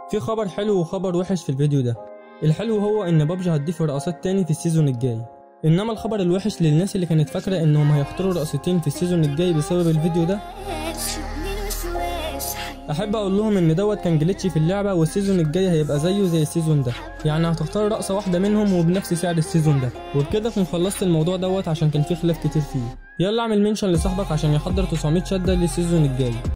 في خبر حلو وخبر وحش في الفيديو ده. الحلو هو ان بابجي هتضيف رقصات تاني في السيزون الجاي، انما الخبر الوحش للناس اللي كانت فاكره انهم هيختاروا رقصتين في السيزون الجاي بسبب الفيديو ده، احب اقول لهم ان دوت كان جليتش في اللعبه، والسيزون الجاي هيبقى زيه زي السيزون ده، يعني هتختار رقصه واحده منهم وبنفس سعر السيزون ده. وبكده اكون خلصت الموضوع دوت عشان كان فيه خلاف كتير فيه. يلا اعمل منشن لصاحبك عشان يحضر 900 شده للسيزون الجاي.